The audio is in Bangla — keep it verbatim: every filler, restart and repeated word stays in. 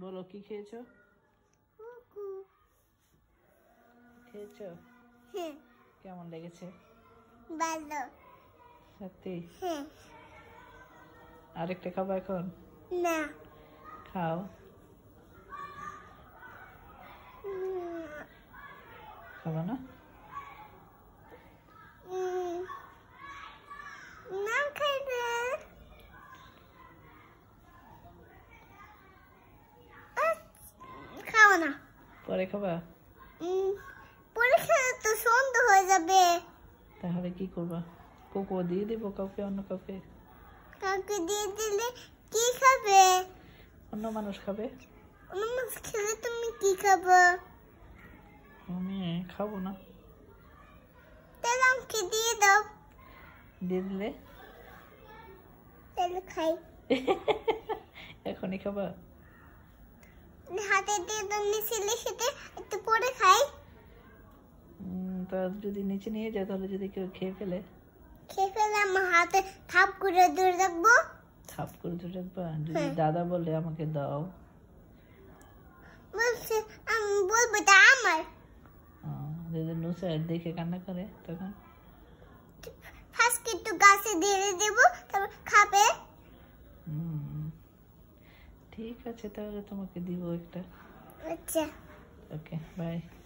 বলো কি খেয়েছো? খেয়েছো? হ্যাঁ। কেমন লেগেছে? ভালো। সত্যি? হ্যাঁ। আরেকটা খাবো এখন? না। খাও। খাবো না? না খাইবে। খাও না। পরে খাবা? পরে খেলে তো সন্ধ্যা হয়ে যাবে। তাহলে কি করবা? কোকো দিয়ে দেবো কাউকে, অন্য কাউকে? কাউকে দিয়ে দিলে কি খাবে? অন্য মানুষ খাবে। অন্য মানুষ খেলে তুমি কি খাবে? আমি খাবো না। তাহলে আমাকে দিয়ে দাও। দিয়ে দিলে তাহলে খাই। এখনই খাবা? হাতে দিয়ে দাও, মিশিয়ে সাথে একটু পরে খাই। তা যদি নিচে নিয়ে যায় তাহলে যদি কেউ খেয়ে ফেলে? খেয়ে ফেলে আমার হাতে থাপ করে ধরে রাখবো। থাপ করে ধরে রাখবা? যদি দাদা বলে আমাকে দাও? বলছে আমি বলবো তা আমার। যদি নুসার দেখে কান্না করে তখন? ফার্স্ট একটু গাছে দিয়ে দেবো, তারপর খাবে। ঠিক আছে, তাহলে তোমাকে দিব একটা। আচ্ছা। Okay, by.